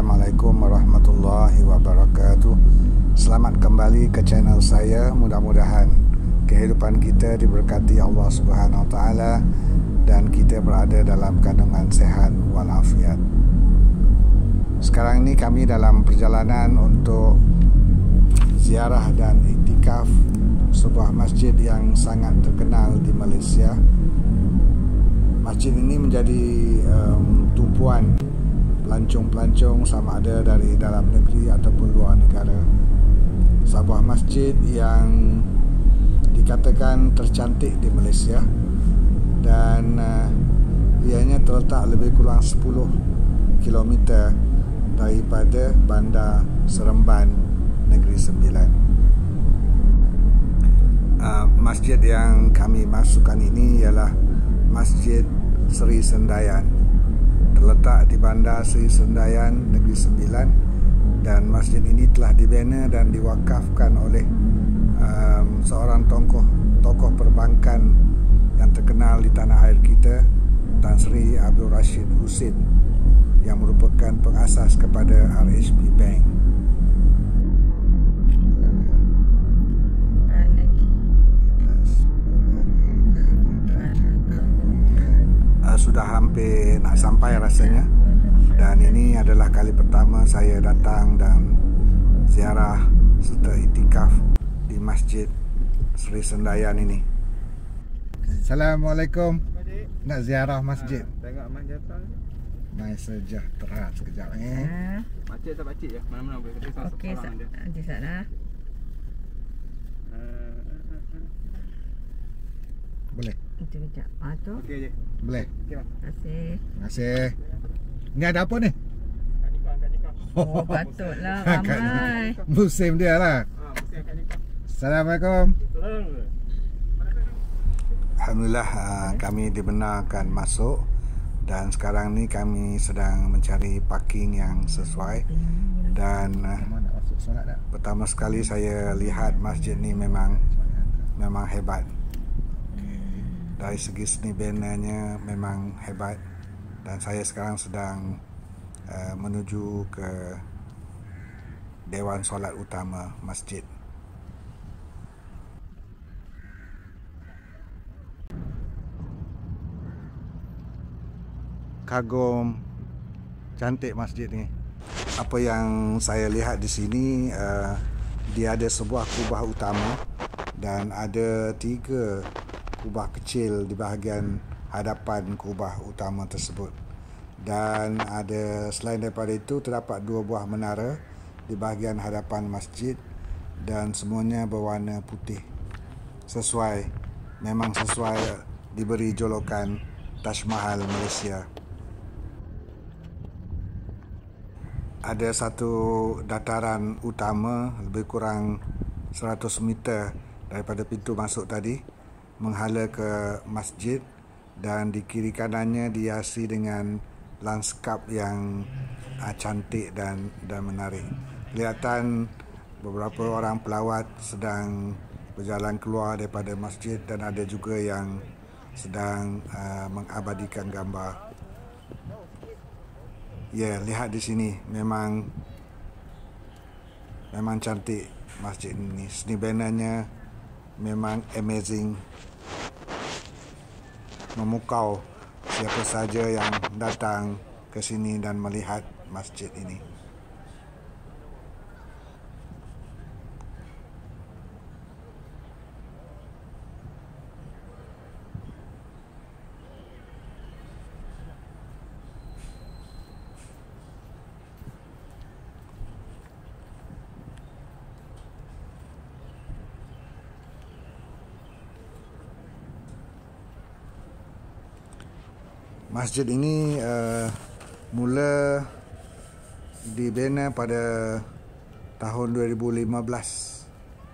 Assalamualaikum warahmatullahi wabarakatuh. Selamat kembali ke channel saya. Mudah-mudahan kehidupan kita diberkati Allah Subhanahu Wa Taala dan kita berada dalam kandungan sehat walafiat. Sekarang ini kami dalam perjalanan untuk ziarah dan iktikaf sebuah masjid yang sangat terkenal di Malaysia. Masjid ini menjadi tumpuan pelancong-pelancong sama ada dari dalam negeri ataupun luar negara. Sebuah masjid yang dikatakan tercantik di Malaysia dan ianya terletak lebih kurang 10 km daripada Bandar Seremban Negeri Sembilan. Masjid yang kami masukkan ini ialah Masjid Seri Sendayan, terletak di Bandar Seri Sendayan Negeri Sembilan, dan masjid ini telah dibina dan diwakafkan oleh seorang tokoh perbankan yang terkenal di tanah air kita, Tan Sri Abdul Rashid Husin, yang merupakan pengasas kepada RHB Bank. Sudah hampir nak sampai rasanya, dan ini adalah kali pertama saya datang dan ziarah serta iktikaf di Masjid Seri Sendayan ini. Assalamualaikum. Nak ziarah masjid. Tengok masjid tu. Mai sejahtera sekejap ni. Pakcik tak pakcik ya? Mana-mana boleh. Okey, di sana. Boleh. Sekejap. Tu. Okey je. Boleh. Okey bang. Terima kasih. Terima kasih. Ni ada apa ni? Kanikah. Oh, patutlah ramai. Musim dia lah. Mesti kanikah. Assalamualaikum. Salam. Alhamdulillah, kami dibenarkan masuk, dan sekarang ni kami sedang mencari parking yang sesuai. Dan pertama sekali saya lihat masjid ni memang hebat. Dari segi seni benanya memang hebat, dan saya sekarang sedang menuju ke Dewan Solat Utama Masjid. Kagum cantik masjid ni. Apa yang saya lihat di sini, dia ada sebuah kubah utama dan ada 3 kubah kecil di bahagian hadapan kubah utama tersebut. Dan ada, selain daripada itu, terdapat 2 buah menara di bahagian hadapan masjid, dan semuanya berwarna putih. Memang sesuai diberi julukan Taj Mahal Malaysia. Ada satu dataran utama lebih kurang 100 meter daripada pintu masuk tadi, menghala ke masjid, dan di kiri kanannya dihiasi dengan lanskap yang cantik dan menarik. Kelihatan beberapa orang pelawat sedang berjalan keluar daripada masjid, dan ada juga yang sedang mengabadikan gambar. Ya, lihat di sini, memang cantik masjid ini. Seni benanya memang amazing, memukau siapa saja yang datang ke sini dan melihat masjid ini. Masjid ini mula dibina pada tahun 2015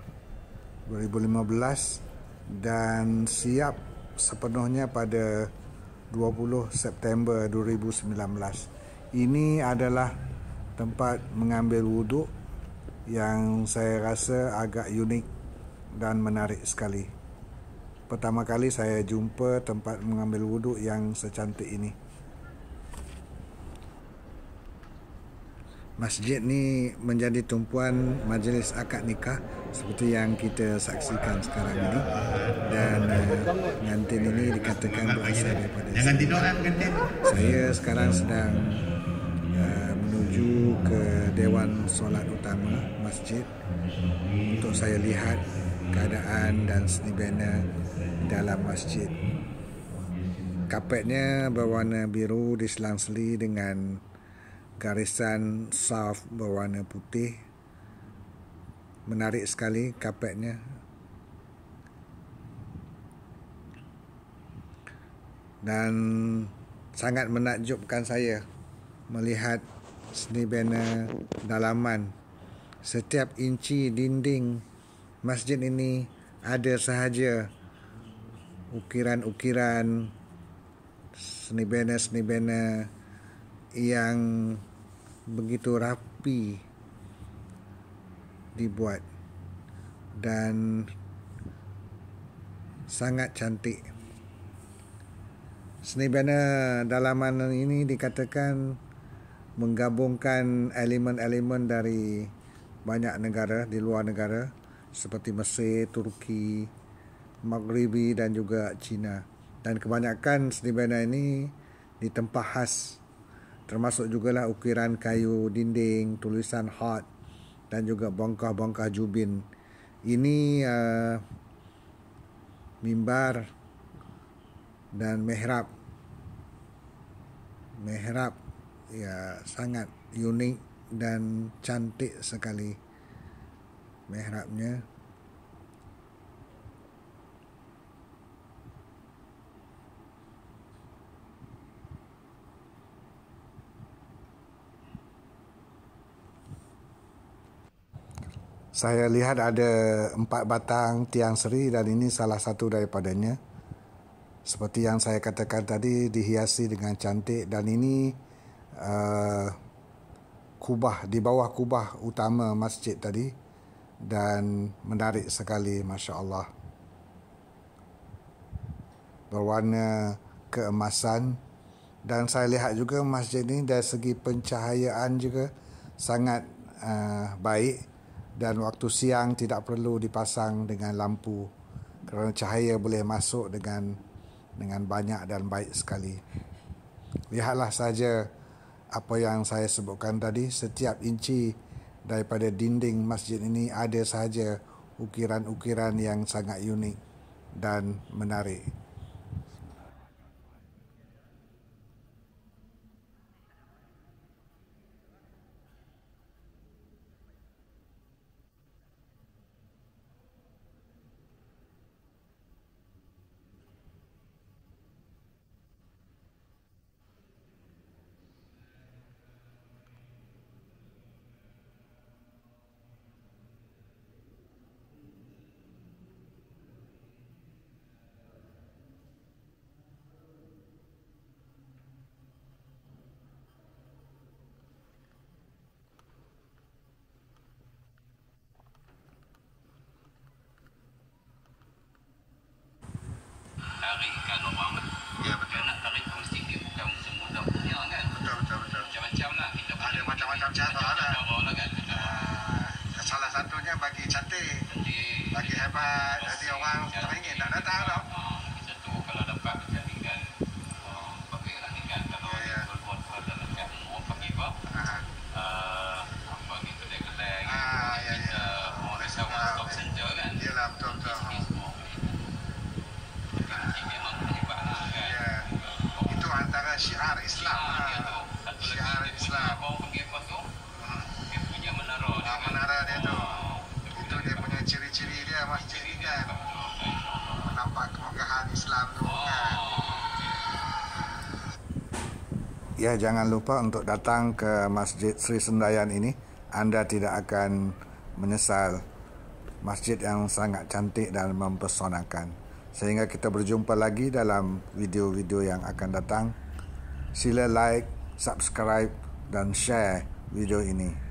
dan siap sepenuhnya pada 20 September 2019. Ini adalah tempat mengambil wuduk yang saya rasa agak unik dan menarik sekali. Pertama kali saya jumpa tempat mengambil wuduk yang secantik ini. Masjid ni menjadi tumpuan majlis akad nikah seperti yang kita saksikan sekarang ini, dan pengantin ini dikatakan berasal daripada saya sekarang sedang menuju ke Dewan Solat Utama Masjid untuk saya lihat keadaan dan seni bina dalam masjid. Kapetnya berwarna biru diselang-seli dengan garisan saf berwarna putih. Menarik sekali kapetnya. Dan sangat menakjubkan saya melihat seni bina dalaman. Setiap inci dinding masjid ini ada sahaja ukiran-ukiran seni bina yang begitu rapi dibuat dan sangat cantik. Seni bina dalaman ini dikatakan menggabungkan elemen-elemen dari banyak negara di luar negara seperti Mesir, Turki, Maghribi dan juga China. Dan kebanyakan seni bina ini ditempah khas, termasuk jugalah ukiran kayu dinding, tulisan khat dan juga bongkah-bongkah jubin. Ini mimbar dan mihrab. Mihrab ya sangat unik dan cantik sekali mihrabnya. Saya lihat ada 4 batang tiang seri dan ini salah satu daripadanya. Seperti yang saya katakan tadi, dihiasi dengan cantik, dan ini kubah, di bawah kubah utama masjid tadi, dan menarik sekali, Masya Allah. Berwarna keemasan, dan saya lihat juga masjid ini dari segi pencahayaan juga sangat baik. Dan waktu siang tidak perlu dipasang dengan lampu kerana cahaya boleh masuk dengan banyak dan baik sekali. Lihatlah saja apa yang saya sebutkan tadi. Setiap inci daripada dinding masjid ini ada sahaja ukiran-ukiran yang sangat unik dan menarik. Salah satunya bagi cantik, bagi hebat, jadi orang teringin tak datang tau. Satu kalau dapat pertandingan, pakailah ikan kalau berbuat dan ikan mau pakai apa? Apa ni kedai-kedai? Kita mau resawa stock center kan? Iyalah betul. Memang hebat kan? Itu antara syiar Islam. Syiar Islam. Mau pakai apa tu? Menara dia tu. Itu dia punya ciri-ciri dia masjid ni kan. Nampak kemegahan Islam tu kan. Ya, jangan lupa untuk datang ke Masjid Sri Sendayan ini. Anda tidak akan menyesal. Masjid yang sangat cantik dan mempesonakan. Sehingga kita berjumpa lagi dalam video-video yang akan datang. Sila like, subscribe dan share video ini.